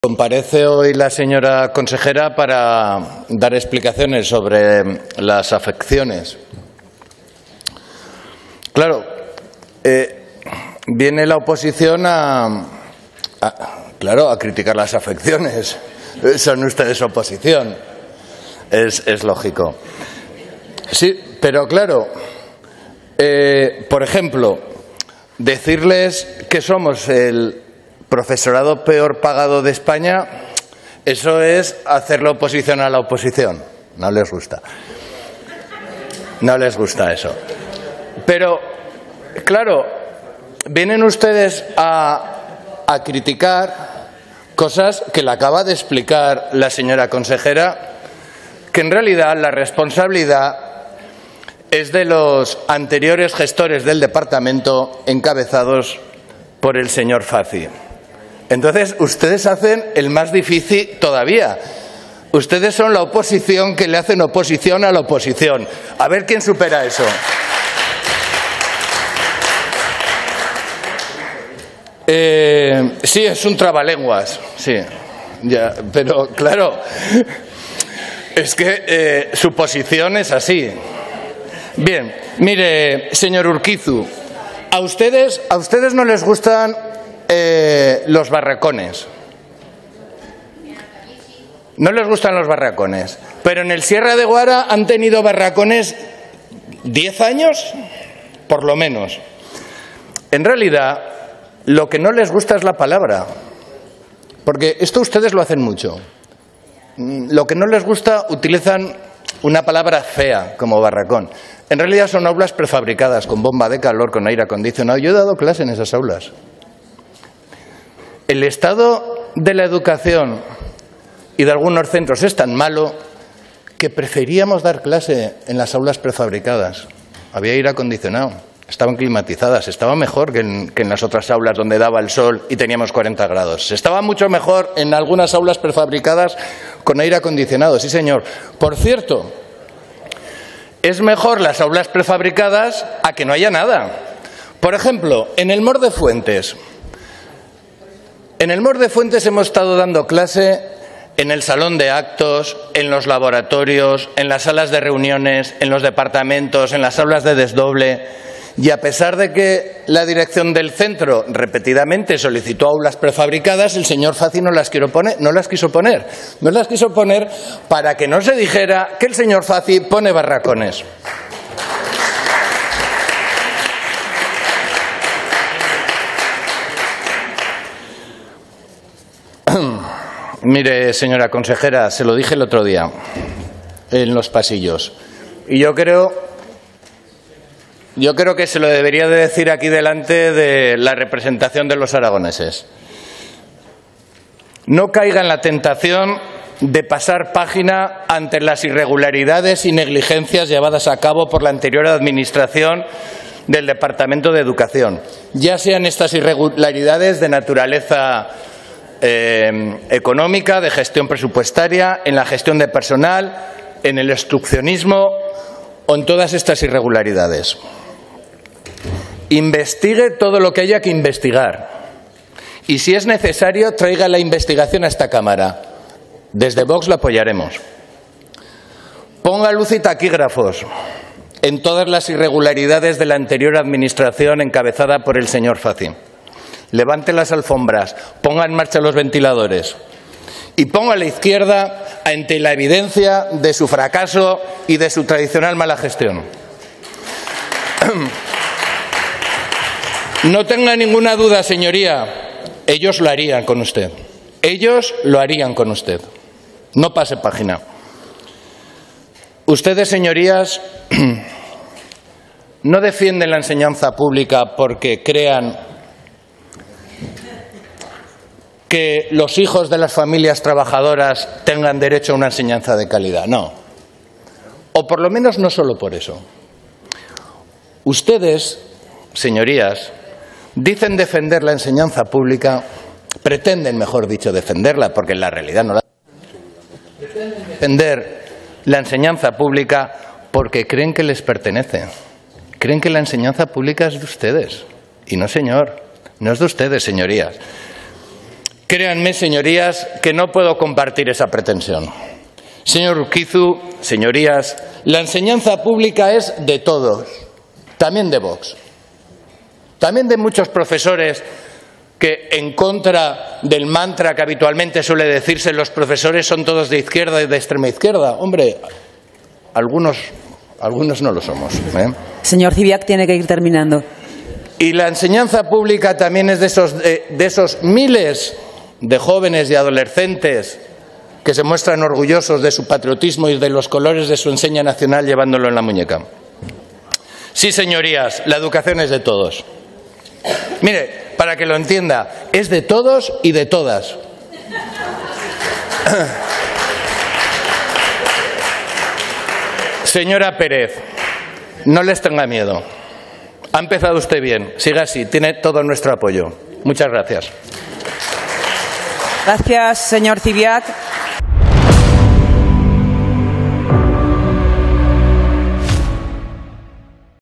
Comparece hoy la señora consejera para dar explicaciones sobre las afecciones. Claro, viene la oposición a criticar las afecciones. Son ustedes oposición. Es lógico. Sí, pero claro, por ejemplo, decirles que somos el profesorado peor pagado de España, eso es hacer la oposición a la oposición. No les gusta. No les gusta eso. Pero, claro, vienen ustedes a criticar cosas que le acaba de explicar la señora consejera, que en realidad la responsabilidad es de los anteriores gestores del departamento encabezados por el señor Fazi. Entonces, ustedes hacen el más difícil todavía. Ustedes son la oposición que le hacen oposición a la oposición. A ver quién supera eso. Sí, es un trabalenguas, sí. Ya, pero, claro, es que su posición es así. Bien, mire, señor Urquizu, a ustedes no les gustan los barracones. No les gustan los barracones. Pero en el Sierra de Guara han tenido barracones 10 años, por lo menos. En realidad, lo que no les gusta es la palabra. Porque esto ustedes lo hacen mucho. Lo que no les gusta, utilizan una palabra fea como barracón. En realidad son aulas prefabricadas, con bomba de calor, con aire acondicionado. Yo he dado clase en esas aulas. El estado de la educación y de algunos centros es tan malo que preferíamos dar clase en las aulas prefabricadas. Había aire acondicionado, estaban climatizadas, estaba mejor que en las otras aulas donde daba el sol y teníamos 40 grados. Estaba mucho mejor en algunas aulas prefabricadas con aire acondicionado, sí señor. Por cierto, es mejor las aulas prefabricadas a que no haya nada. Por ejemplo, en el Mor de Fuentes. En el Mor de Fuentes hemos estado dando clase en el salón de actos, en los laboratorios, en las salas de reuniones, en los departamentos, en las aulas de desdoble. Y a pesar de que la dirección del centro repetidamente solicitó aulas prefabricadas, el señor Fazi no las quiso poner para que no se dijera que el señor Fazi pone barracones. Mire, señora consejera, se lo dije el otro día en los pasillos. Y yo creo que se lo debería de decir aquí delante de la representación de los aragoneses. No caiga en la tentación de pasar página ante las irregularidades y negligencias llevadas a cabo por la anterior administración del Departamento de Educación. Ya sean estas irregularidades de naturaleza económica, de gestión presupuestaria, en la gestión de personal, en el instruccionismo o en todas estas irregularidades. Investigue todo lo que haya que investigar y, si es necesario, traiga la investigación a esta Cámara. Desde Vox la apoyaremos. Ponga luz y taquígrafos en todas las irregularidades de la anterior administración encabezada por el señor Fazi. Levante las alfombras, ponga en marcha los ventiladores y ponga a la izquierda ante la evidencia de su fracaso y de su tradicional mala gestión. No tenga ninguna duda, señoría, ellos lo harían con usted. Ellos lo harían con usted. No pase página. Ustedes, señorías, no defienden la enseñanza pública porque crean que los hijos de las familias trabajadoras tengan derecho a una enseñanza de calidad. No. O por lo menos no solo por eso. Ustedes, señorías, dicen defender la enseñanza pública, pretenden, mejor dicho, defenderla, porque en la realidad no la pretenden defender la enseñanza pública porque creen que les pertenece. Creen que la enseñanza pública es de ustedes. Y no, señor, no es de ustedes, señorías. Créanme, señorías, que no puedo compartir esa pretensión. Señor Urquizu, señorías, la enseñanza pública es de todos, también de Vox, también de muchos profesores que, en contra del mantra que habitualmente suele decirse, los profesores son todos de izquierda y de extrema izquierda. Hombre, algunos no lo somos, ¿eh? Señor Ziviak, tiene que ir terminando. Y la enseñanza pública también es de esos miles de jóvenes y adolescentes que se muestran orgullosos de su patriotismo y de los colores de su enseña nacional llevándolo en la muñeca. Sí, señorías, la educación es de todos. Mire, para que lo entienda, es de todos y de todas. Señora Pérez, no les tenga miedo. Ha empezado usted bien. Siga así, tiene todo nuestro apoyo. Muchas gracias. Gracias, señor Ziviak.